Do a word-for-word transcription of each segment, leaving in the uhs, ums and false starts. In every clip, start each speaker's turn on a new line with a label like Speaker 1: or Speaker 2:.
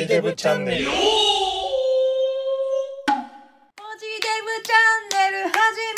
Speaker 1: ジデブチャンネル。
Speaker 2: ポジデブチャンネル始めるよ。レッツゴー、どうも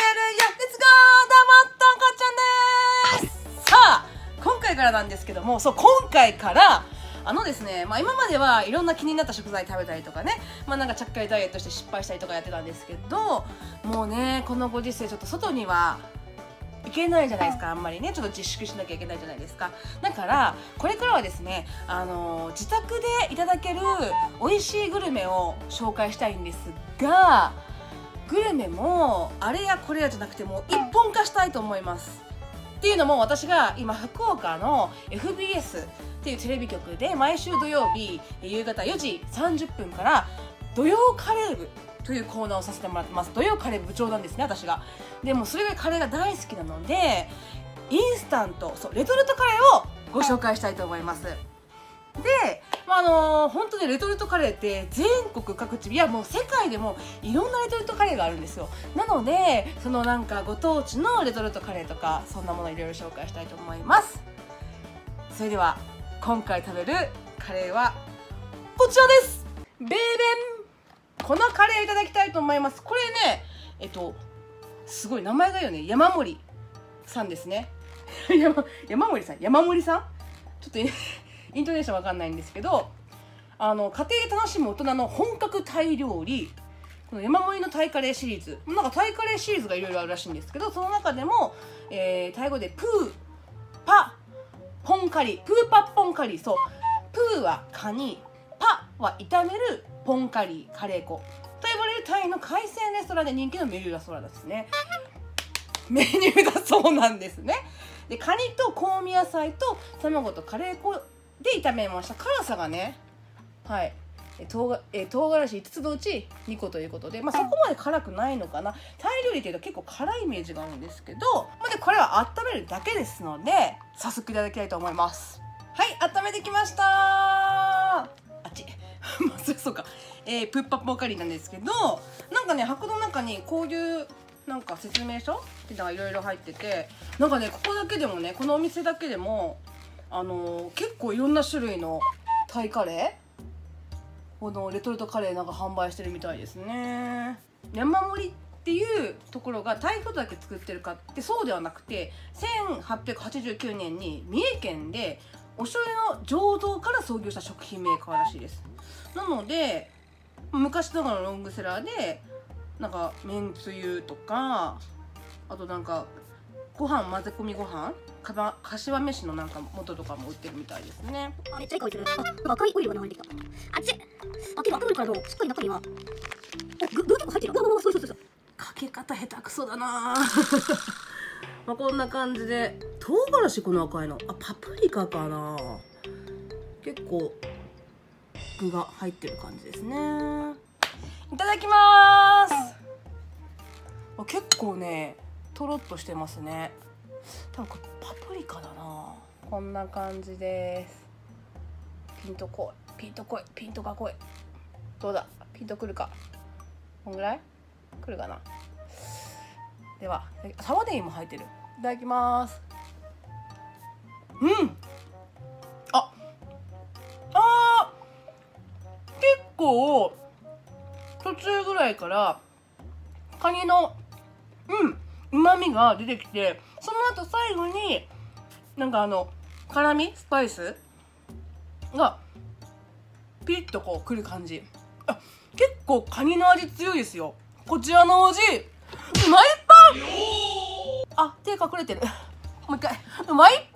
Speaker 2: とこちゃんです。さあ、今回からなんですけども、そう、今回からあのですね、まあ今まではいろんな気になった食材食べたりとかね、まあなんかちゃっかりダイエットして失敗したりとかやってたんですけど、もうね、このご時世ちょっと外にはいけないじゃないですか。あんまりね、ちょっと自粛しなきゃいけないじゃないですか。だからこれからはですね、あの自宅でいただける美味しいグルメを紹介したいんですが、グルメもあれやこれやじゃなくてもう一本化したいと思います。っていうのも、私が今福岡の エフビーエス っていうテレビ局で毎週土曜日夕方よじさんじゅっぷんから土曜カレー部というコーナーをさせてもらってます。土曜カレー部長なんですね、私が。でもそれがカレーが大好きなので、インスタント、そうレトルトカレーをご紹介したいと思います。で、まああのー、本当にレトルトカレーって全国各地、いやもう世界でもいろんなレトルトカレーがあるんですよ。なのでそのなんかご当地のレトルトカレーとかそんなものいろいろ紹介したいと思います。それでは今回食べるカレーはこちらです。ベーベン、このカレーをいただきたいと思います。これね、えっとすごい名前がいいよね。山森さんですね。山, 山森さん山森さんちょっとイントネーションわかんないんですけど、あの家庭で楽しむ大人の本格タイ料理、この山盛りのタイカレーシリーズ、なんかタイカレーシリーズがいろいろあるらしいんですけど、その中でも、えー、タイ語でプーパポンカリー、プーパポンカリー、そう、プーはカニ、パは炒めるポンカリー、カレー粉と呼ばれるタイの海鮮レストランで人気のメニューだそうですね。メニューだそうなんですね。で、カニと香味野菜と卵とカレー粉で炒めました。辛さがね、はい、唐がえ唐辛子いつつのうちにこということで、まあ、そこまで辛くないのかな。タイ料理っていうと結構辛いイメージがあるんですけど、まあ、でこれは温めるだけですので、早速いただきたいと思います。はい、温めてきました。あっちまあそりゃそうか、えー、プッパポンカリーなんですけど、なんかね、箱の中にこういうなんか説明書っていうのがいろいろ入ってて、なんかね、ここだけでもね、このお店だけでもあのー、結構いろんな種類のタイカレー、このレトルトカレーなんか販売してるみたいですね。山盛りっていうところがタイフードだけ作ってるかってそうではなくて、せんはっぴゃくはちじゅうきゅうねんに三重県でお醤油の醸造から創業した食品メーカーらしいです。なので昔ながらのロングセラーで、なんかめんつゆとか、あとなんかご飯混ぜ込みご飯かばかしわ飯のなんか元とかも売ってるみたいですね。
Speaker 3: あ、めっちゃいい香りする。あ、なんか赤いオイルが流れてきた。あっち。あ、けど赤いからのしっかり中には。お、具、具結構入ってる。わわわ、そうそうそうそう。
Speaker 2: かけ方下手くそだな。まあこんな感じで、唐辛子この赤いの、あ、パプリカかな。結構具が入ってる感じですね。いただきます。結構ね、とろっとしてますね。多分これパプリカだな。こんな感じです。ピンとこい、ピンとこい、ピンとかこい。どうだ、ピンとくるか。こんぐらいくるかな。では、サワデイも入ってる。いただきます。うん。あ、あー、結構途中ぐらいからカニのうん旨味が出てきて、その後最後になんかあの辛味スパイスがピリッとこうくる感じ。あ、結構カニの味強いですよ。こちらのお味、うまいパン。あ、手隠れてる。もう一回、うまい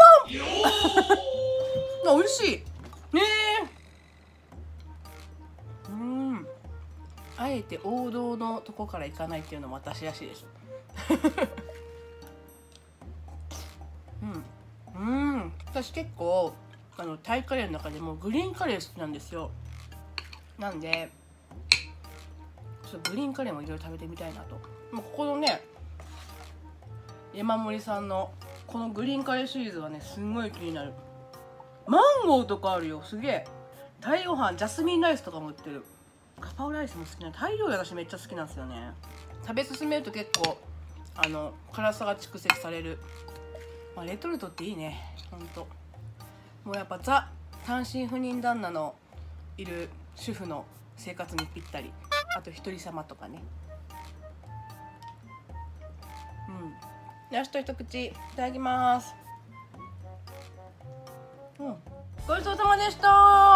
Speaker 2: パン。美味しいねえ。うん、あえて王道のとこから行かないっていうのも私らしいです。うん、うん、私結構あのタイカレーの中でもグリーンカレー好きなんですよ。なんでちょっとグリーンカレーもいろいろ食べてみたいなと。もうここのね、山盛さんのこのグリーンカレーシリーズはね、すんごい気になる。マンゴーとかあるよ、すげえ。タイご飯、ジャスミンライスとかも売ってる。ガパオライスも好きな、タイ料理私めっちゃ好きなんですよね。食べ進めると結構あの辛さが蓄積される。まあ、レトルトっていいね、ほんと。もうやっぱザ単身赴任旦那のいる主婦の生活にぴったり。あと一人様とかね。うん。よしと一口いただきます。うん。ごちそうさまでした。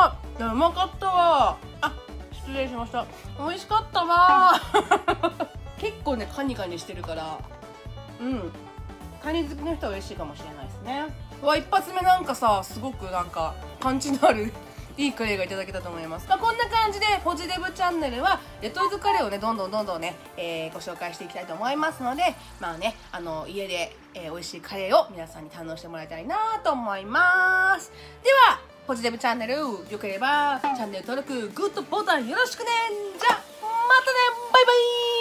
Speaker 2: いや、うまかったわ。あ、失礼しました。美味しかったわ。結構ねカニカニしてるから、うん、カニ好きの人は嬉しいかもしれないですね。うわ、一発目なんかさ、すごくなんかパンチのあるいいカレーがいただけたと思います。まあ、こんな感じでポジデブチャンネルはレトルトカレーをねどんどんどんどんね、えー、ご紹介していきたいと思いますので、まあね、あの家で、えー、美味しいカレーを皆さんに堪能してもらいたいなと思います。ではポジデブチャンネルよければチャンネル登録グッドボタンよろしくね。じゃあまたね、バイバイ。